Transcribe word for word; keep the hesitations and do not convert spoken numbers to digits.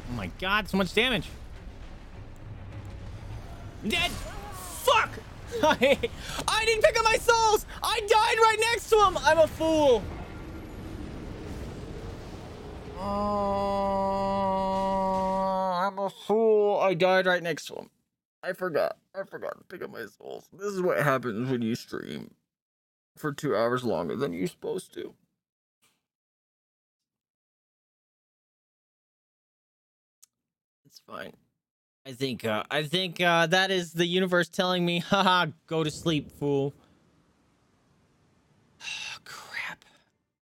Oh my god, so much damage. Dead. Fuck! I, I didn't pick up my souls! I died right next to him! I'm a fool! Oh, I'm a fool. I died right next to him. I forgot. I forgot to pick up my souls. This is what happens when you stream for two hours longer than you're supposed to. It's fine. I think, uh, I think, uh, that is the universe telling me, haha, go to sleep, fool.